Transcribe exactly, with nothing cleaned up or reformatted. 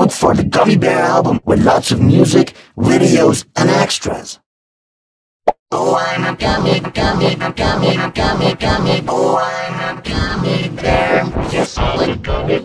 look for the Gummy Bear album with lots of music, videos, and extras. Oh, I'm a gummy, gummy, gummy, gummy, gummy. Oh, I'm a gummy bear. Yes, I'm a gummy